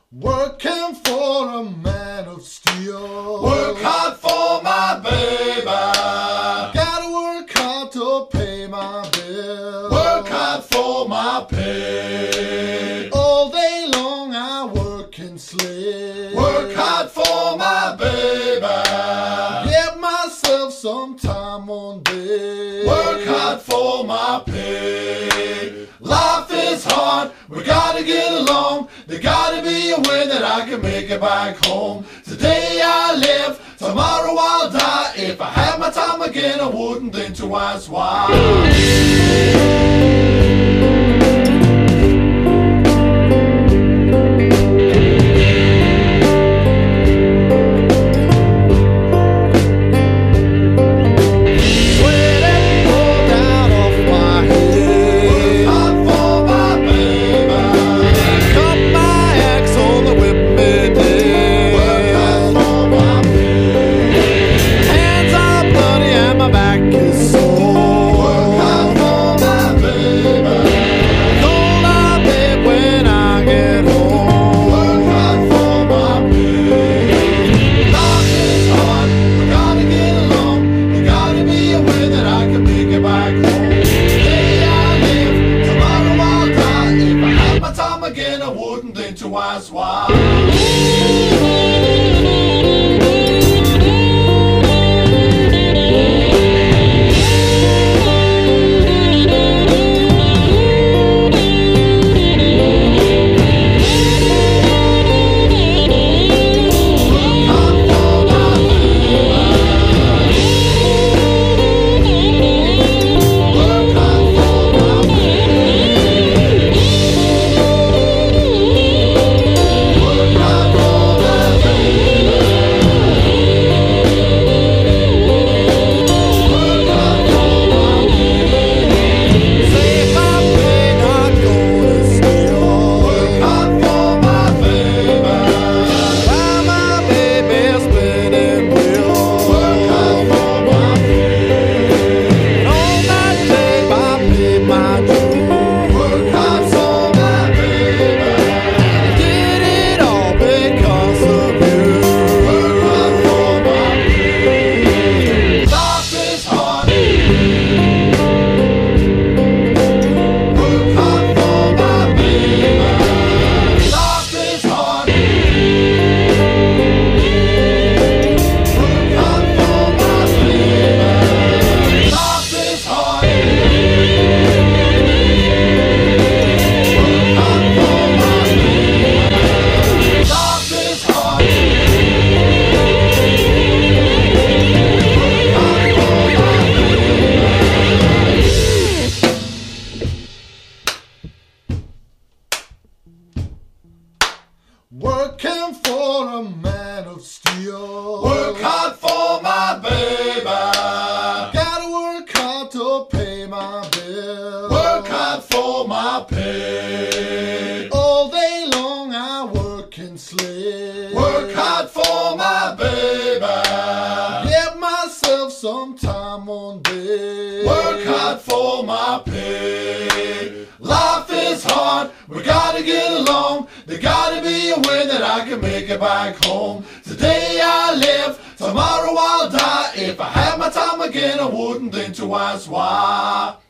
Working for a man of steel. Work hard for my baby. Gotta work hard to pay my bill. Work hard for my pay. All day long I work and slave. Work hard for my baby. Give myself some time on day. Work hard for my pay. Life is hard, we gotta get along. There gotta be a way that I can make it back home. Today I live, tomorrow I'll die. If I had my time again, I wouldn't think twice why. Again, I wouldn't think twice why. Working for a man of steel. Work hard for my baby. Gotta work hard to pay my bill. Work hard for my pay. All day long I work and slave. Work hard for my baby. Give myself some time on day. Work hard for my pay. Life is hard, we gotta get along. There gotta be a way that I can make it back home. Today I live, tomorrow I'll die. If I had my time again, I wouldn't think twice why.